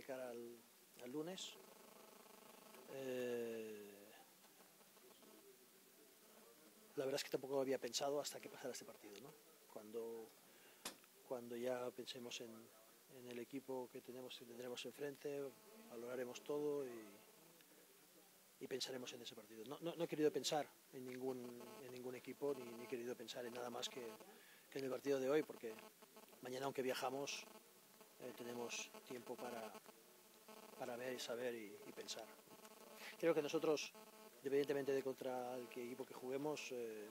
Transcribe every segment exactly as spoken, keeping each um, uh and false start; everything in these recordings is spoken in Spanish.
cara al, al lunes. Eh, la verdad es que tampoco lo había pensado hasta que pasara este partido, ¿no? Cuando, cuando ya pensemos en, en el equipo que tenemos, que tendremos enfrente, valoraremos todo y, y pensaremos en ese partido. No, no, no he querido pensar en ningún, en ningún equipo, ni, ni he querido pensar en nada más que, que en el partido de hoy, porque mañana, aunque viajamos, eh, tenemos tiempo para, para ver y saber y, y pensar. Creo que nosotros, independientemente de contra el que equipo que juguemos, eh,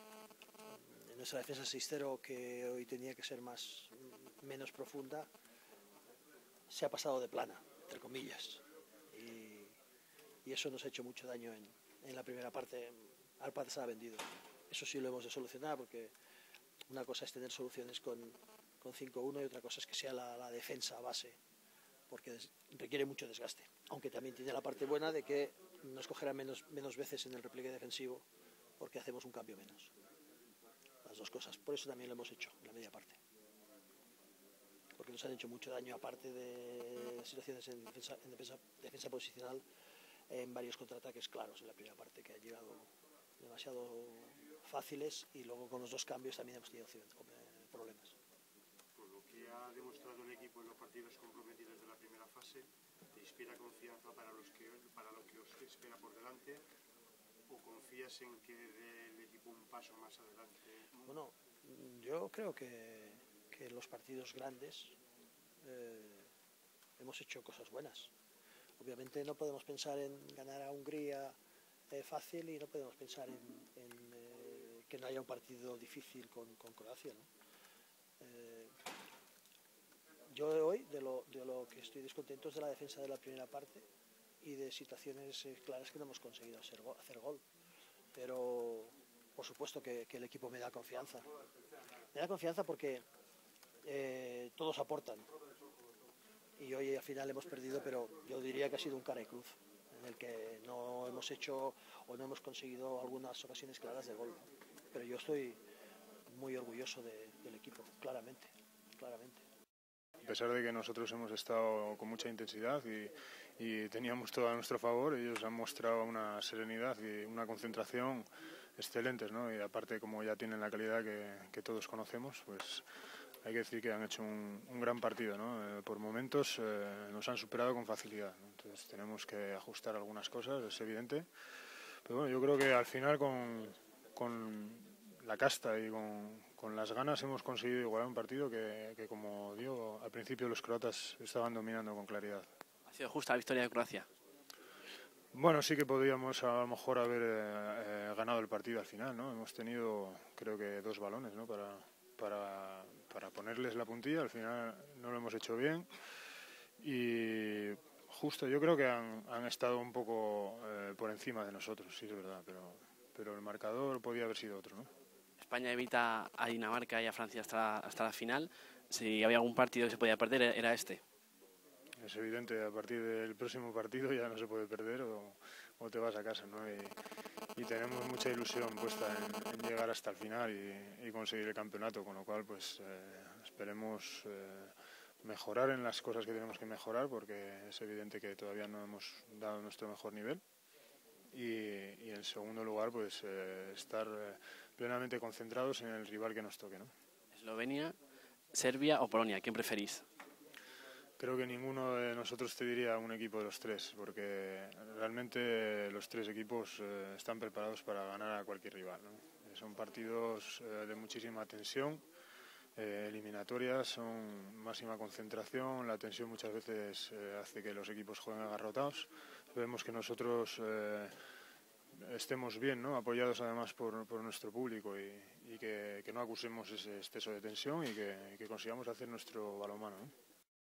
en nuestra defensa seis cero, que hoy tenía que ser más, menos profunda, se ha pasado de plana, entre comillas. Y, y eso nos ha hecho mucho daño en, en la primera parte. Arpad se ha vendido. Eso sí lo hemos de solucionar, porque una cosa es tener soluciones con, con cinco uno y otra cosa es que sea la, la defensa base, porque des, requiere mucho desgaste. Aunque también tiene la parte buena de que nos cogerá menos, menos veces en el repliegue defensivo, porque hacemos un cambio menos. Las dos cosas. Por eso también lo hemos hecho en la media parte. Porque nos han hecho mucho daño, aparte de situaciones en defensa, en defensa, defensa posicional, en varios contraataques claros en la primera parte, que han llegado demasiado fáciles, y luego con los dos cambios también hemos tenido problemas. Por lo que ha demostrado el equipo en los partidos comprometidos de la primera fase, ¿te inspira confianza para, los que, para lo que os espera por delante? ¿O confías en que dé el equipo un paso más adelante? Bueno, yo creo que, que en los partidos grandes eh, hemos hecho cosas buenas. Obviamente no podemos pensar en ganar a Hungría eh, fácil, y no podemos pensar en, en eh, que no haya un partido difícil con, con Croacia, ¿no? Eh, yo hoy de lo, de lo que estoy descontento es de la defensa de la primera parte y de situaciones eh, claras que no hemos conseguido hacer gol, hacer gol. Pero por supuesto que, que el equipo me da confianza. Me da confianza porque eh, todos aportan. Y hoy al final hemos perdido, pero yo diría que ha sido un cara y cruz, en el que no hemos hecho o no hemos conseguido algunas ocasiones claras de gol. Pero yo estoy muy orgulloso de, del equipo, claramente, claramente. A pesar de que nosotros hemos estado con mucha intensidad y, y teníamos todo a nuestro favor, ellos han mostrado una serenidad y una concentración excelentes, ¿no? Y aparte, como ya tienen la calidad que, que todos conocemos, pues hay que decir que han hecho un, un gran partido, ¿no? Eh, por momentos eh, nos han superado con facilidad, ¿no? Entonces tenemos que ajustar algunas cosas, es evidente. Pero bueno, yo creo que al final con, con la casta y con, con las ganas hemos conseguido igualar un partido que, que, como digo, al principio los croatas estaban dominando con claridad. ¿Ha sido justa la victoria de Croacia? Bueno, sí que podríamos a lo mejor haber eh, eh, ganado el partido al final, ¿no? Hemos tenido, creo que, dos balones, ¿no? Para, para, para ponerles la puntilla. Al final no lo hemos hecho bien y justo yo creo que han, han estado un poco eh, por encima de nosotros, sí es verdad, pero, pero el marcador podía haber sido otro, ¿no? España evita a Dinamarca y a Francia hasta la, hasta la final. Si había algún partido que se podía perder, era este. Es evidente, a partir del próximo partido ya no se puede perder o, o te vas a casa, ¿no? Y, y tenemos mucha ilusión puesta en, en llegar hasta el final y, y conseguir el campeonato, con lo cual pues eh, esperemos eh, mejorar en las cosas que tenemos que mejorar, porque es evidente que todavía no hemos dado nuestro mejor nivel. Y, y en segundo lugar, pues eh, estar eh, plenamente concentrados en el rival que nos toque, ¿no? Eslovenia, Serbia o Polonia, ¿quién preferís? Creo que ninguno de nosotros te diría un equipo de los tres, porque realmente los tres equipos eh, están preparados para ganar a cualquier rival, ¿no? Son partidos eh, de muchísima tensión, eh, eliminatorias, son máxima concentración, la tensión muchas veces eh, hace que los equipos jueguen agarrotados. Vemos que nosotros eh, estemos bien, ¿no? Apoyados además por, por nuestro público y, y que, que no acusemos ese exceso de tensión y que, y que consigamos hacer nuestro balonmano, ¿no?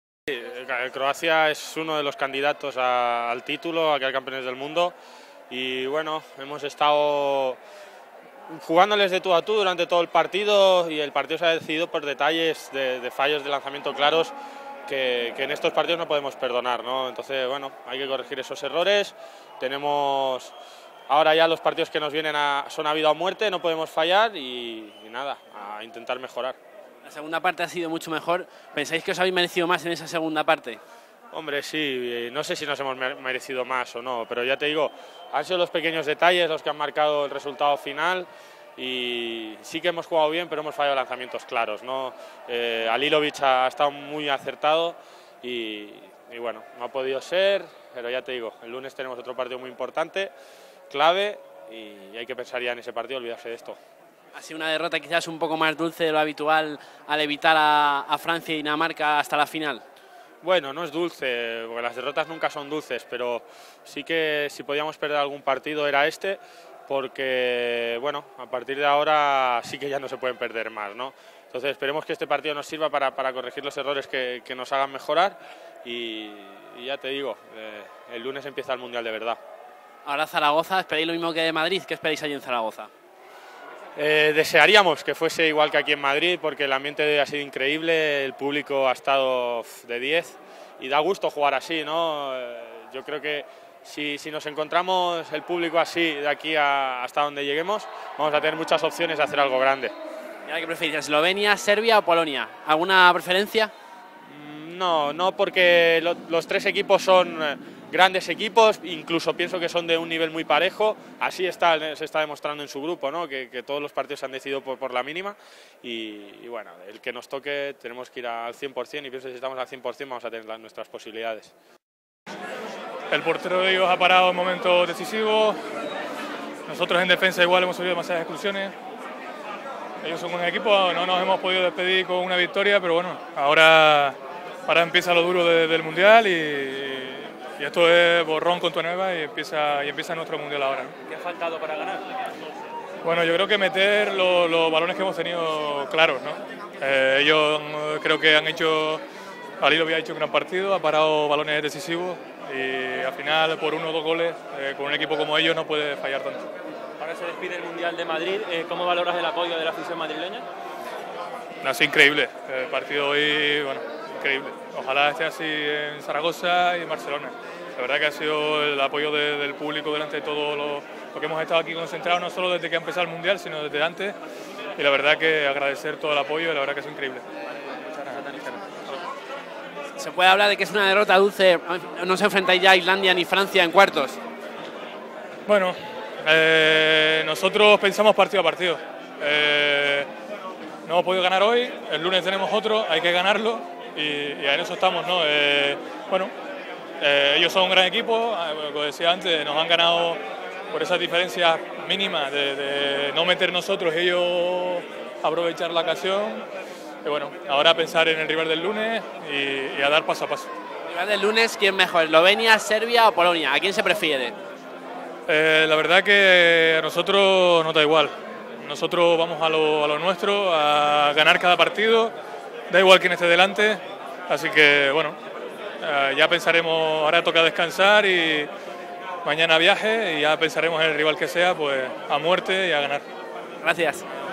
Croacia es uno de los candidatos a, al título, a quedar campeones del mundo, y bueno, hemos estado jugándoles de tú a tú durante todo el partido, y el partido se ha decidido por detalles de, de fallos de lanzamiento claros que, que en estos partidos no podemos perdonar, ¿no? Entonces, bueno, hay que corregir esos errores. Tenemos ahora ya los partidos que nos vienen a, son a vida o muerte, no podemos fallar y, y nada, a intentar mejorar. La segunda parte ha sido mucho mejor. ¿Pensáis que os habéis merecido más en esa segunda parte? Hombre, sí, no sé si nos hemos merecido más o no, pero ya te digo, han sido los pequeños detalles los que han marcado el resultado final y sí que hemos jugado bien, pero hemos fallado lanzamientos claros, ¿no? Eh, Halilovic ha estado muy acertado y, y bueno, no ha podido ser, pero ya te digo, el lunes tenemos otro partido muy importante, clave, y hay que pensar ya en ese partido, olvidarse de esto. Ha sido una derrota quizás un poco más dulce de lo habitual al evitar a, a Francia y Dinamarca hasta la final. Bueno, no es dulce, porque las derrotas nunca son dulces, pero sí que si podíamos perder algún partido era este, porque bueno, a partir de ahora sí que ya no se pueden perder más, ¿no? Entonces esperemos que este partido nos sirva para, para corregir los errores que, que nos hagan mejorar y, y ya te digo, eh, el lunes empieza el Mundial de verdad. Ahora Zaragoza, ¿esperáis lo mismo que de Madrid? ¿Qué esperáis allí en Zaragoza? Eh, desearíamos que fuese igual que aquí en Madrid porque el ambiente ha sido increíble, el público ha estado de diez y da gusto jugar así, ¿no? Eh, yo creo que si, si nos encontramos el público así de aquí a, hasta donde lleguemos, vamos a tener muchas opciones de hacer algo grande. ¿Y ahora qué preferís, Eslovenia, Serbia o Polonia? ¿Alguna preferencia? No, no porque lo, los tres equipos son eh, grandes equipos, incluso pienso que son de un nivel muy parejo, así está, se está demostrando en su grupo, ¿no? que, que todos los partidos se han decidido por, por la mínima y, y bueno, el que nos toque tenemos que ir al cien por cien y pienso que si estamos al cien por cien vamos a tener las, nuestras posibilidades. El portero de ellos ha parado en momentos decisivos, nosotros en defensa igual hemos subido demasiadas exclusiones, ellos son un equipo, no nos hemos podido despedir con una victoria, pero bueno, ahora, ahora empieza lo duro de, del Mundial y Y esto es borrón con tu nueva y empieza, y empieza nuestro Mundial ahora, ¿no? ¿Qué ha faltado para ganar? Bueno, yo creo que meter lo, los balones que hemos tenido claros, ¿no? Eh, ellos creo que han hecho, Halilovic ha hecho un gran partido, ha parado balones decisivos y al final por uno o dos goles, eh, con un equipo como ellos no puede fallar tanto. Ahora se despide el Mundial de Madrid, eh, ¿cómo valoras el apoyo de la afición madrileña? No, es increíble, el partido hoy, bueno, increíble. Ojalá esté así en Zaragoza y en Barcelona. La verdad que ha sido el apoyo de, del público delante de todo lo, lo que hemos estado aquí concentrados, no solo desde que ha empezado el Mundial, sino desde antes. Y la verdad que agradecer todo el apoyo, la verdad que es increíble. ¿Se puede hablar de que es una derrota dulce? ¿No se enfrentáis ya a Islandia ni Francia en cuartos? Bueno, eh, nosotros pensamos partido a partido. Eh, no hemos podido ganar hoy, el lunes tenemos otro, hay que ganarlo y, y en eso estamos, ¿no? Eh, bueno, eh, ellos son un gran equipo, como decía antes, nos han ganado por esas diferencias mínimas de, de no meter nosotros y ellos aprovechar la ocasión. Y bueno, ahora pensar en el rival del lunes y, y a dar paso a paso. ¿El rival del lunes quién mejor, Eslovenia, Serbia o Polonia? ¿A quién se prefiere? Eh, la verdad que a nosotros nos da igual. Nosotros vamos a lo, a lo nuestro, a ganar cada partido, da igual quién esté delante, así que bueno, eh, ya pensaremos, ahora toca descansar y mañana viaje y ya pensaremos en el rival que sea, pues a muerte y a ganar. Gracias.